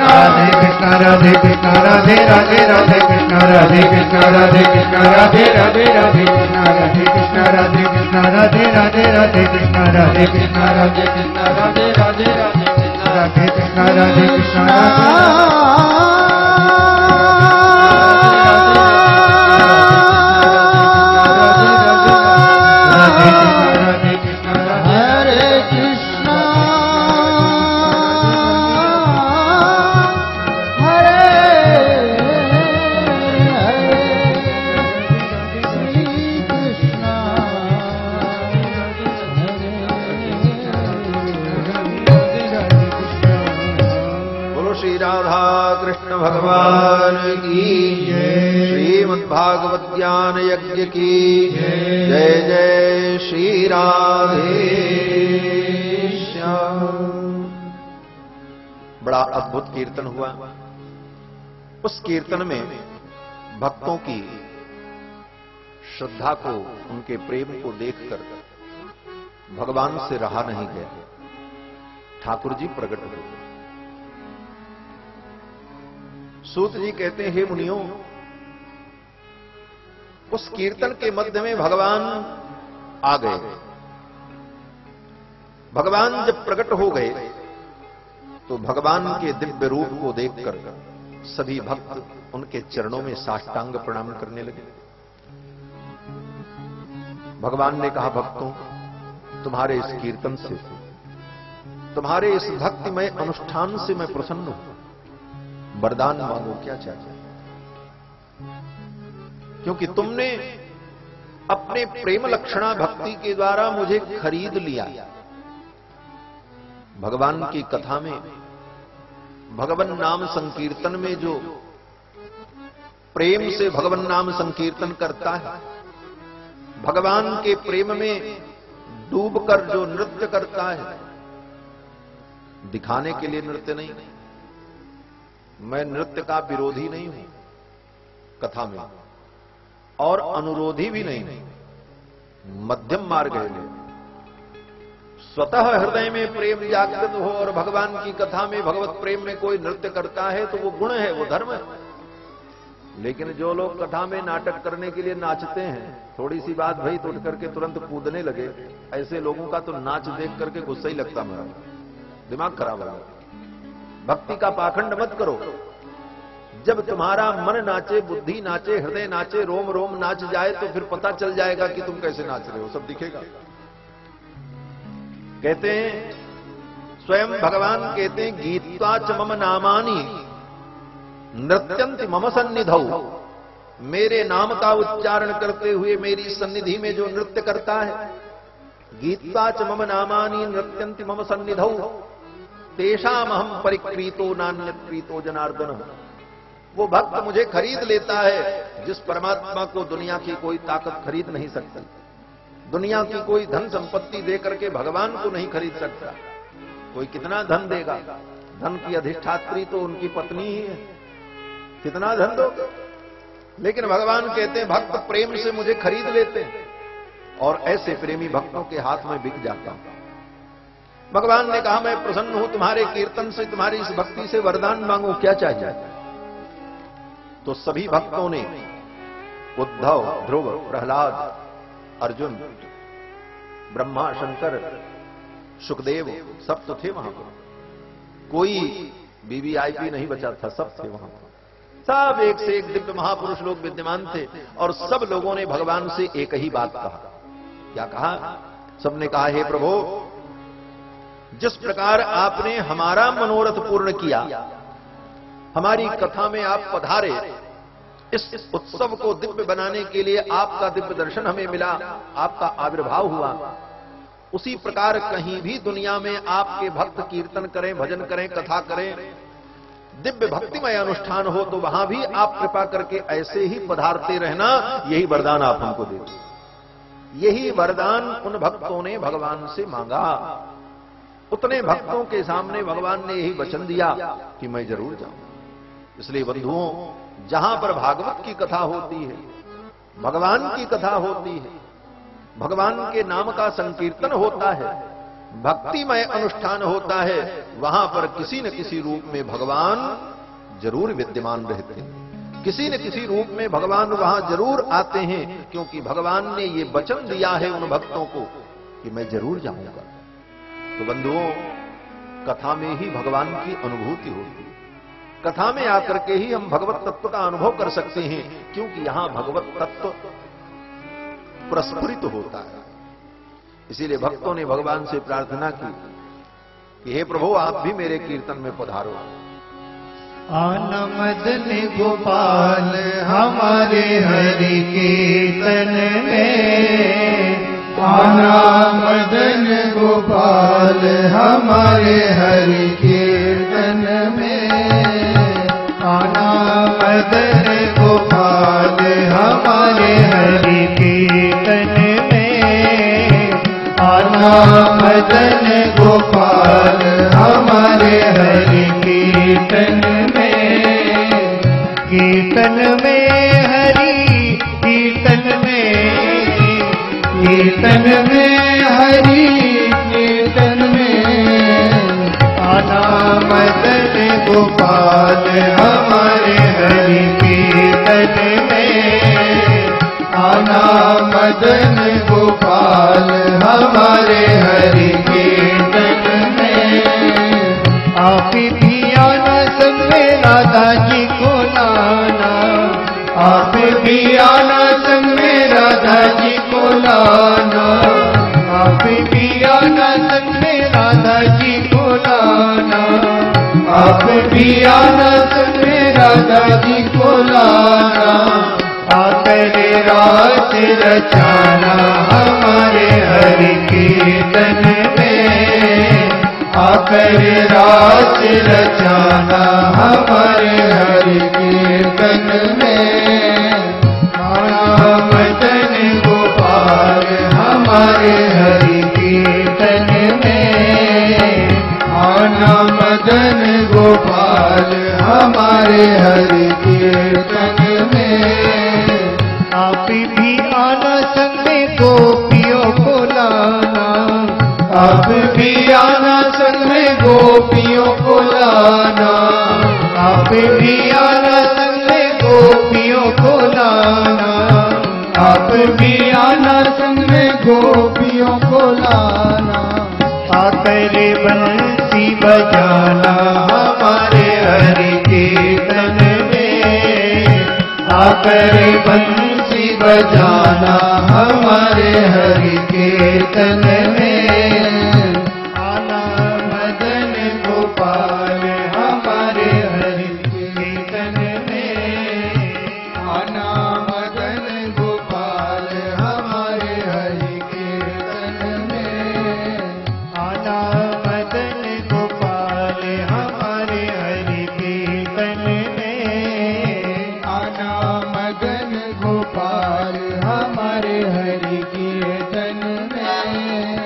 राधे कृष्ण राधे कृष्ण राधे राधे राधे कृष्ण राधे कृष्ण राधे कृष्ण राधे राधे राधे कृष्ण राधे कृष्ण राधे कृष्ण राधे राधे राधे कृष्ण राधे कृष्ण राधे कृष्ण राधे राधे राधे कृष्ण राधे कृष्ण राधे कृष्ण भगवान की श्रीमद्भागवत ज्ञान यज्ञ की जय जय श्री राधे श्याम। बड़ा अद्भुत कीर्तन हुआ। उस कीर्तन में भक्तों की श्रद्धा को, उनके प्रेम को देखकर भगवान से रहा नहीं गया। ठाकुर जी प्रकट हुए। सूत जी कहते हैं, हे मुनियों, उस कीर्तन के मध्य में भगवान आ गए। भगवान जब प्रकट हो गए तो भगवान के दिव्य रूप को देखकर सभी भक्त उनके चरणों में साष्टांग प्रणाम करने लगे। भगवान ने कहा, भक्तों, तुम्हारे इस कीर्तन से, तुम्हारे इस भक्तिमय अनुष्ठान से मैं प्रसन्न हूं। वरदान मांगो, क्या चाहिए? क्योंकि तुमने अपने प्रेम लक्षणा भक्ति के द्वारा मुझे खरीद लिया। भगवान की कथा में, भगवन नाम संकीर्तन में जो प्रेम से भगवन नाम संकीर्तन करता है, भगवान के प्रेम में डूबकर जो नृत्य करता है, दिखाने के लिए नृत्य नहीं। मैं नृत्य का विरोधी नहीं हूं कथा में, और अनुरोधी भी नहीं, मध्यम मार्ग है। स्वतः हृदय में प्रेम जागृत हो और भगवान की कथा में, भगवत प्रेम में कोई नृत्य करता है तो वो गुण है, वो धर्म है। लेकिन जो लोग कथा में नाटक करने के लिए नाचते हैं, थोड़ी सी बात भई तो उठ करके तुरंत कूदने लगे, ऐसे लोगों का तो नाच देख करके गुस्सा ही लगता मेरा, दिमाग खराब हो। भक्ति का पाखंड मत करो। जब तुम्हारा मन नाचे, बुद्धि नाचे, हृदय नाचे, रोम रोम नाच जाए तो फिर पता चल जाएगा कि तुम कैसे नाच रहे हो, सब दिखेगा। कहते हैं, स्वयं भगवान कहते हैं, गीत्वा च मम नामानि नृत्यन्ति मम सन्निधौ। मेरे नाम का उच्चारण करते हुए मेरी सन्निधि में जो नृत्य करता है, गीत्वा च मम नामानि नृत्यन्ति मम सन्निधौ तेषाम अहम परिक्रीतो नान्यप्रीतो जनार्दन। वो भक्त मुझे खरीद लेता है, जिस परमात्मा को दुनिया की कोई ताकत खरीद नहीं सकती। दुनिया की कोई धन संपत्ति देकर के भगवान को नहीं खरीद सकता। कोई कितना धन देगा? धन की अधिष्ठात्री तो उनकी पत्नी ही है, कितना धन दोगे? लेकिन भगवान कहते हैं, भक्त प्रेम से मुझे खरीद लेते हैं, और ऐसे प्रेमी भक्तों के हाथ में बिक जाता हूं। भगवान ने कहा, मैं प्रसन्न हूं तुम्हारे कीर्तन से, तुम्हारी इस भक्ति से, वरदान मांगो, क्या चाहिए? तो सभी भक्तों ने, उद्धव, ध्रुव, प्रहलाद, अर्जुन, ब्रह्मा, शंकर, सुखदेव, सब तो थे वहां पर। कोई वीवीआईपी नहीं बचा था, सब थे वहां पर। सब एक से एक दिव्य महापुरुष लोग विद्यमान थे, और सब लोगों ने भगवान से एक ही बात कहा। क्या कहा? सबने कहा, हे प्रभु, जिस प्रकार आपने हमारा मनोरथ पूर्ण किया, हमारी कथा में आप पधारे, इस उत्सव को दिव्य बनाने के लिए आपका दिव्य दर्शन हमें मिला, आपका आविर्भाव हुआ, उसी प्रकार कहीं भी दुनिया में आपके भक्त कीर्तन करें, भजन करें, कथा करें, दिव्य भक्तिमय अनुष्ठान हो, तो वहां भी आप कृपा करके ऐसे ही पधारते रहना। यही वरदान आप हमको दे दो। यही वरदान उन भक्तों ने भगवान से मांगा। उतने भक्तों के सामने भगवान ने यही वचन दिया कि मैं जरूर जाऊं। इसलिए बंधुओं, जहां पर भागवत की कथा होती है, भगवान की कथा होती है, भगवान के नाम का संकीर्तन होता है, भक्तिमय अनुष्ठान होता है, वहां पर किसी न किसी रूप में भगवान जरूर विद्यमान रहते हैं, किसी न किसी रूप में भगवान वहां जरूर आते हैं, क्योंकि भगवान ने ये वचन दिया है उन भक्तों को कि मैं जरूर जाऊंगा। तो बंधुओं, कथा में ही भगवान की अनुभूति होती है, कथा में आकर के ही हम भगवत तत्व का अनुभव कर सकते हैं, क्योंकि यहां भगवत तत्व प्रस्फुरित होता है। इसीलिए भक्तों ने भगवान से प्रार्थना की कि हे प्रभु, आप भी मेरे कीर्तन में पधारो। आना मदन गोपाल हमारे हरि कीर्तन में, आना मदन गोपाल हमारे हरि कीर्तन में, आना मदन गोपाल हमारे हरि कीर्तन में, आना मदन गोपाल हमारे हरि कीर्तन में, कीर्तन में हरि कीर्तन में, कीर्तन में हरि कीर्तन में, आना मदन गोपाल हमारे हरि कीर्तन में, आना मदन गोपाल हमारे हरि कीर्तन में, आप भी आना संग में राधा जी को लाना, आप भी आना संग में राधा जी को लाना, आप भी आना संग में राधा जी को लाना, आप भी आना संग में राधा जी को लाना, आकर रात रचाना हमारे हरि कीर्तन में, आकर रात रचाना हमारे हरि कीर्तन में, आना मदन गोपाल हमारे हरि कीर्तन में, आना मदन गोपाल हमारे हरि कीर्तन में, आप भी आना संग में गोपियों को लाना, आप भी आना संग में गोपियों को लाना, आप भी आना संग में गोपियों को लाना, आप भी आना संग में गोपियों को लाना, आकर बंसी बजाना हमारे हरि कीर्तन में, आकर बंसी बजाना हमारे हरि कीर्तन में, आना मदन गोपाल हमारे हरि कीर्तन में, आना मदन गोपाल हमारे हरि कीर्तन में, आना मदन गोपाल हमारे हरि कीर्तन में, आना मदन गोपाल हमारे हरि कीर्तन में।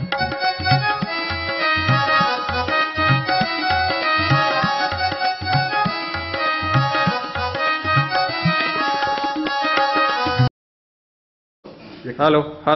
हेलो।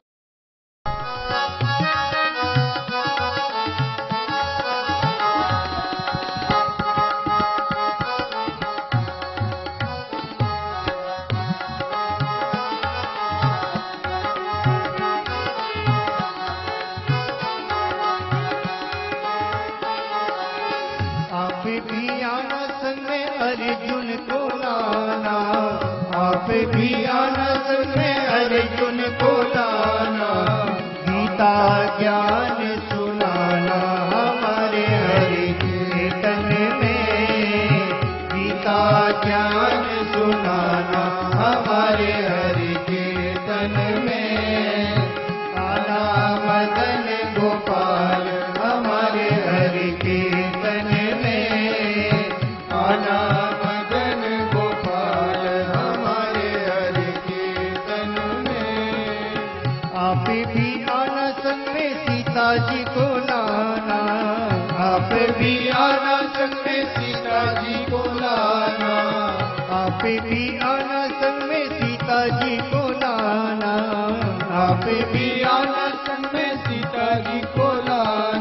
आप भी आना संग में अर्जुन को लाना, आप भी आना संग में अर्जुन को लाना, गीता ज्ञान सुनाना हमारे हरि कीर्तन में, गीता ज्ञान सुनाना हमारे हरि कीर्तन में, आना मदन गोपाल हमारे हरि कीर्तन में, आना मदन गोपाल हमारे हरि कीर्तन में, आप भी आना संग में सीता जी को लाना, आप भी आना संग में सीता जी को लाना, आप भी आना संग में सीता जी को लाना, आप भी आना संग में सीता जी को लाना,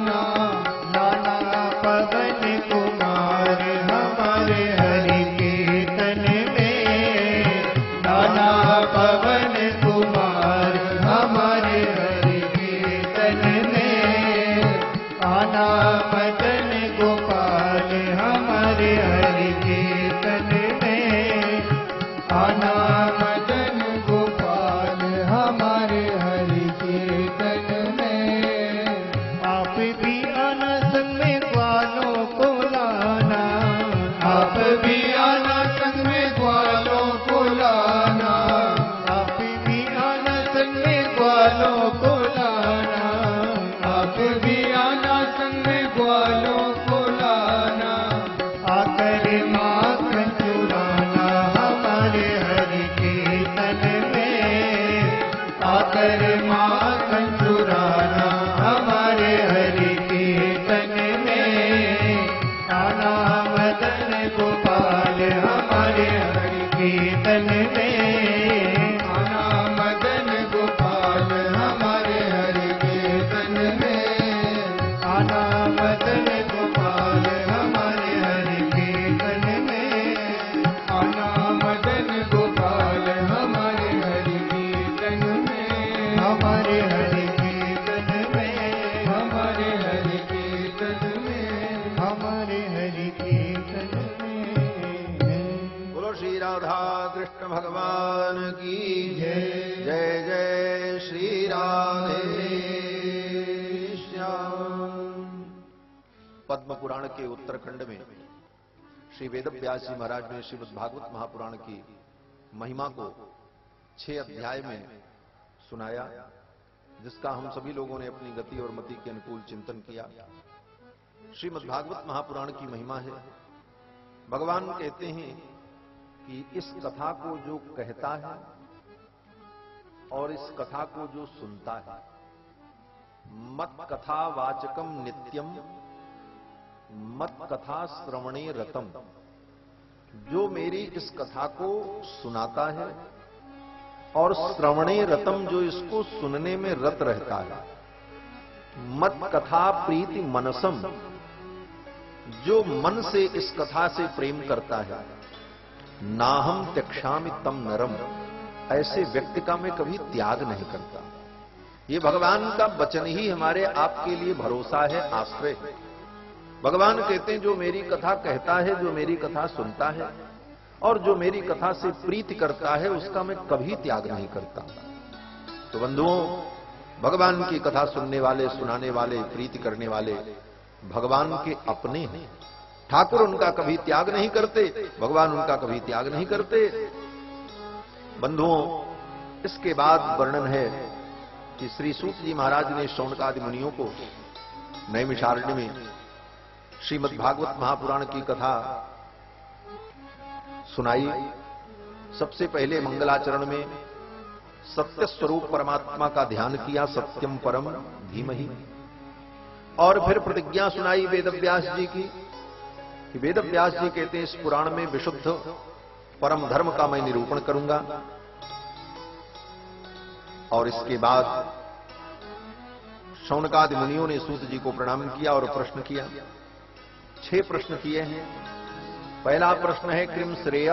माखन चुराना हमारे हरि कीर्तन में, आकर माखन चुराना हमारे हरि कीर्तन में, कान्हा मदन गोपाल हमारे हरि कीर्तन में, कान्हा मदन गोपाल हमारे हरि कीर्तन में, कान्हा मदन गोपाल हमारे हरि कीर्तन में, कान्हा मदन गोपाल हमारे हरि कीर्तन में, हमारे हरि कीर्तन में, हमारे हरि कीर्तन में, हमारे हरि कीर्तन में। बोलो श्री राधा कृष्ण भगवान की जय। जय जय श्री राधे श्याम। पद्म पुराण के उत्तरखंड में श्री वेदव्यास जी महाराज ने श्रीमद् भागवत महापुराण की महिमा को 6 अध्याय में सुनाया, जिसका हम सभी लोगों ने अपनी गति और मति के अनुकूल चिंतन किया। श्रीमद् भागवत महापुराण की महिमा है। भगवान कहते हैं कि इस कथा को जो कहता है और इस कथा को जो सुनता है, मत कथा वाचकम नित्यम मत कथा श्रवणे रतम, जो मेरी इस कथा को सुनाता है और श्रवणे रतम, जो इसको सुनने में रत रहता है, मत कथा प्रीति मनसम, जो मन से इस कथा से प्रेम करता है, नाहम त्यक्षामि तम नरम, ऐसे व्यक्ति का मैं कभी त्याग नहीं करता। ये भगवान का वचन ही हमारे आपके लिए भरोसा है, आश्रय है। भगवान कहते हैं जो मेरी कथा कहता है, जो मेरी कथा सुनता है और जो मेरी कथा से प्रीति करता है, उसका मैं कभी त्याग नहीं करता। तो बंधुओं, भगवान की कथा सुनने वाले, सुनाने वाले, प्रीति करने वाले भगवान के अपने हैं। ठाकुर उनका कभी त्याग नहीं करते, भगवान उनका कभी त्याग नहीं करते। बंधुओं, इसके बाद वर्णन है कि श्री सूत जी महाराज ने शौनकादि मुनियों को नैमिषारण्य में श्रीमद् भागवत महापुराण की कथा सुनाई। सबसे पहले मंगलाचरण में सत्य स्वरूप परमात्मा का ध्यान किया, सत्यम परम धीमहि, और फिर प्रतिज्ञा सुनाई वेदव्यास जी की कि वेदव्यास जी कहते हैं इस पुराण में विशुद्ध परम धर्म का मैं निरूपण करूंगा। और इसके बाद शौनकादि मुनियों ने सूत जी को प्रणाम किया और प्रश्न किया। 6 प्रश्न किए हैं। पहला प्रश्न है किम श्रेय।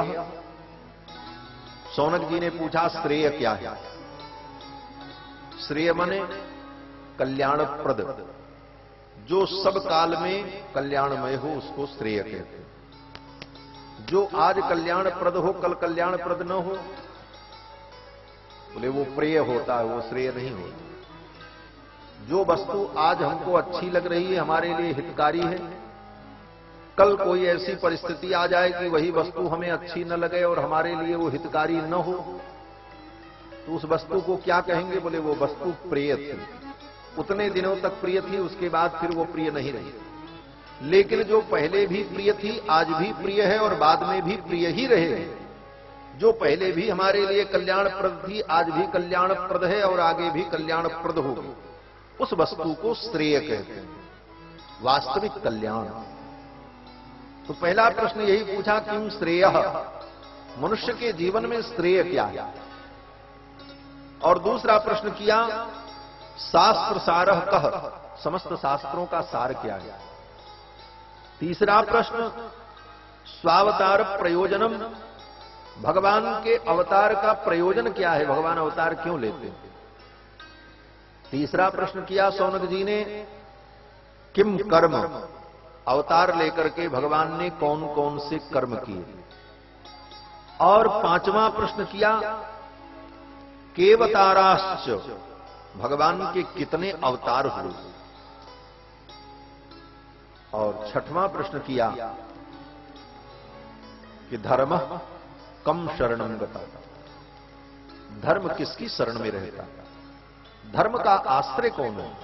शौनक जी ने पूछा श्रेय क्या है। श्रेय माने कल्याणप्रद, जो सब काल में कल्याणमय हो उसको श्रेय कहते हैं। जो आज कल्याणप्रद हो कल कल्याणप्रद न हो, बोले वो प्रिय होता है, वो श्रेय नहीं होता। जो वस्तु आज हमको अच्छी लग रही है, हमारे लिए हितकारी है, कल कोई ऐसी परिस्थिति आ जाए कि वही वस्तु हमें अच्छी न लगे और हमारे लिए वो हितकारी न हो, तो उस वस्तु को क्या कहेंगे? बोले वो वस्तु प्रिय थी, उतने दिनों तक प्रिय थी, उसके बाद फिर वो प्रिय नहीं रही। लेकिन जो पहले भी प्रिय थी, आज भी प्रिय है और बाद में भी प्रिय ही रहेगी। जो पहले भी हमारे लिए कल्याणप्रद थी, आज भी कल्याणप्रद है और आगे भी कल्याणप्रद होगी, उस वस्तु को श्रेय कहते हैं, वास्तविक कल्याण। तो पहला प्रश्न यही पूछा किम श्रेय, मनुष्य के जीवन में श्रेय क्या है। और दूसरा प्रश्न किया शास्त्र सारः कह, समस्त शास्त्रों का सार क्या है। तीसरा प्रश्न स्वावतार प्रयोजनम, भगवान के अवतार का प्रयोजन क्या है, भगवान अवतार क्यों लेते हैं। तीसरा प्रश्न किया शौनक जी ने किम कर्म, अवतार लेकर के भगवान ने कौन कौन से कर्म किए। और पांचवा प्रश्न किया केवताराश्च, भगवान के कितने अवतार हुए। और छठवां प्रश्न किया कि धर्म कम शरणम गता, धर्म किसकी शरण में रहता, धर्म का आश्रय कौन है।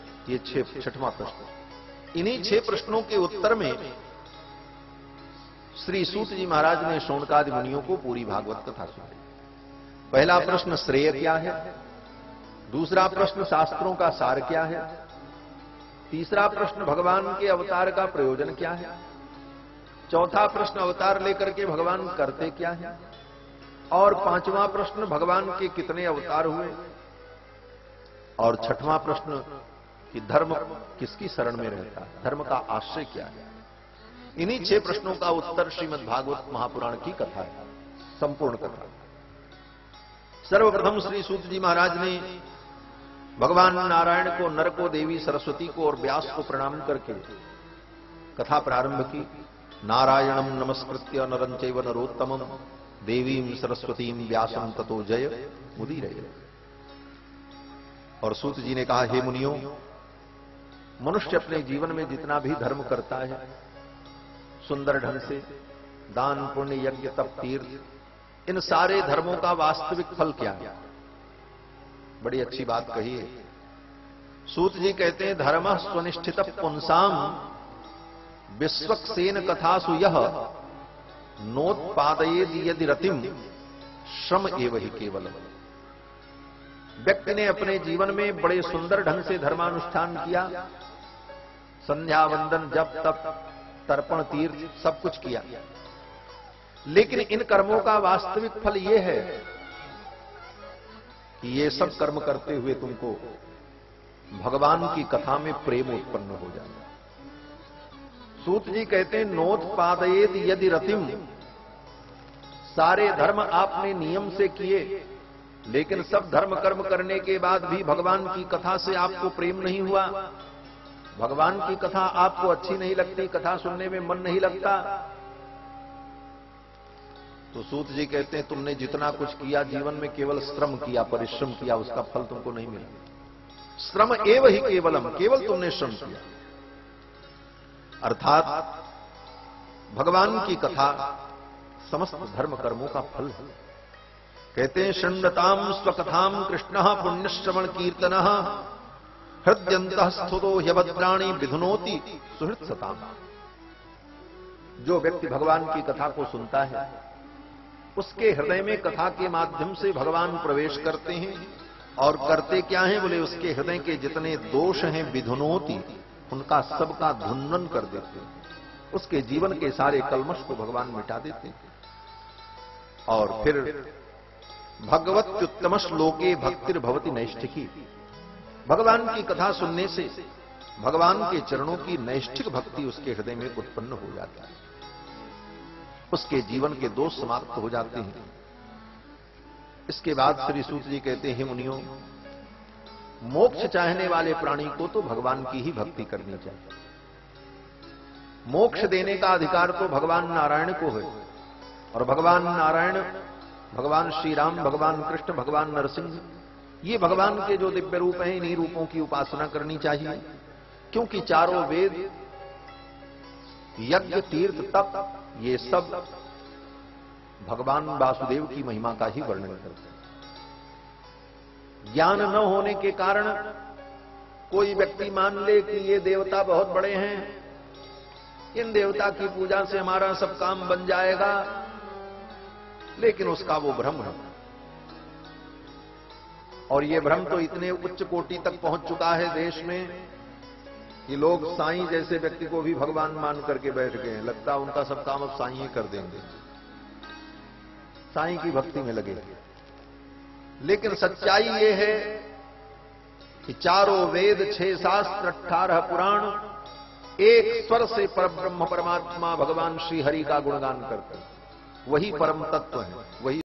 ये छठवां प्रश्न। इन्हीं 6 प्रश्नों के उत्तर में श्री सूत जी महाराज ने शौनकादि मुनियों को पूरी भागवत कथा सुनाई। पहला प्रश्न श्रेय क्या है, दूसरा प्रश्न शास्त्रों का सार क्या है, तीसरा प्रश्न भगवान के अवतार का प्रयोजन क्या है, चौथा प्रश्न अवतार लेकर के भगवान करते क्या है, और पांचवां प्रश्न भगवान के कितने अवतार हुए, और छठवां प्रश्न कि धर्म किसकी शरण में रहता है, धर्म का आश्रय क्या है। इन्हीं 6 प्रश्नों का उत्तर श्रीमद् भागवत महापुराण की कथा है, संपूर्ण कथा। सर्वप्रथम श्री सूत जी महाराज ने भगवान नारायण को, नर को, देवी सरस्वती को और व्यास को प्रणाम करके कथा प्रारंभ की। नारायणं नमस्कृत्य नरं चैव नरोत्तमं देवीं सरस्वतीं व्यासं ततो जय मुदीरये। और सूत जी ने कहा, हे मुनियों, मनुष्य अपने जीवन में जितना भी धर्म करता है सुंदर ढंग से, दान पुण्य यज्ञ तप तीर्थ, इन सारे धर्मों का वास्तविक फल क्या है। बड़ी अच्छी बात कही है। सूत जी कहते हैं, धर्म स्वनिष्ठित पुंसाम विश्वक्सेन कथासु यह नोत्पादयेद यदि रतिम श्रम एव ही केवल। व्यक्ति ने अपने जीवन में बड़े सुंदर ढंग से धर्मानुष्ठान किया, संध्या वंदन जप तप तर्पण तीर्थ सब कुछ किया, लेकिन इन कर्मों का वास्तविक फल यह है कि ये सब कर्म करते हुए तुमको भगवान की कथा में प्रेम उत्पन्न हो जाए। सूत जी कहते हैं, नोत्पादयेद यदि रतिम, सारे धर्म आपने नियम से किए, लेकिन सब धर्म कर्म करने के बाद भी भगवान की कथा से आपको प्रेम नहीं हुआ, भगवान की कथा आपको अच्छी नहीं लगती, कथा सुनने में मन नहीं लगता, तो सूत जी कहते हैं, तुमने जितना कुछ किया जीवन में केवल श्रम किया, परिश्रम किया, उसका फल तुमको नहीं मिला। श्रम एव ही केवलम, केवल तुमने श्रम किया। अर्थात भगवान की कथा समस्त धर्म कर्मों का फल है। कहते हैं, शृण्वताम स्वकथाम कृष्ण पुण्यश्रवण कीर्तन हृदयंतः स्तुतो ह्यभद्राणि विधुनोति सुहृत् सताम। जो व्यक्ति भगवान की कथा को सुनता है, उसके हृदय में कथा के माध्यम से भगवान प्रवेश करते हैं, और करते क्या हैं बोले, उसके हृदय के जितने दोष हैं विधुनोति, उनका सबका धुन्नन कर देते हैं, उसके जीवन के सारे कलमश को भगवान मिटा देते हैं। और फिर भगवत्युत्तम श्लोके भक्तिर्भवति नैष्ठिकी, भगवान की कथा सुनने से भगवान के चरणों की नैष्ठिक भक्ति उसके हृदय में उत्पन्न हो जाती है, उसके जीवन के दोष समाप्त हो जाते हैं। इसके बाद श्री सूत जी कहते हैं, मुनियों, मोक्ष चाहने वाले प्राणी को तो भगवान की ही भक्ति करनी चाहिए। मोक्ष देने का अधिकार तो भगवान नारायण को है, और भगवान नारायण, भगवान श्री राम, भगवान कृष्ण, भगवान नरसिंह, ये भगवान के जो दिव्य रूप हैं, इन्हीं रूपों की उपासना करनी चाहिए, क्योंकि चारों वेद, यज्ञ, तीर्थ, तप, ये सब भगवान वासुदेव की महिमा का ही वर्णन करते हैं। ज्ञान न होने के कारण कोई व्यक्ति मान ले कि ये देवता बहुत बड़े हैं, इन देवता की पूजा से हमारा सब काम बन जाएगा, लेकिन उसका वो भ्रम है। और ये भ्रम तो इतने उच्च कोटि तक पहुंच चुका है देश में कि लोग साईं जैसे व्यक्ति को भी भगवान मान करके बैठ गए हैं। लगता है उनका सब काम अब साईं कर देंगे, साईं की भक्ति में लगे। लेकिन सच्चाई ये है कि चारों वेद, 6 शास्त्र, 18 पुराण एक स्वर से परब्रह्म परमात्मा भगवान श्री हरि का गुणगान करते हैं। वही परम तत्व है, वही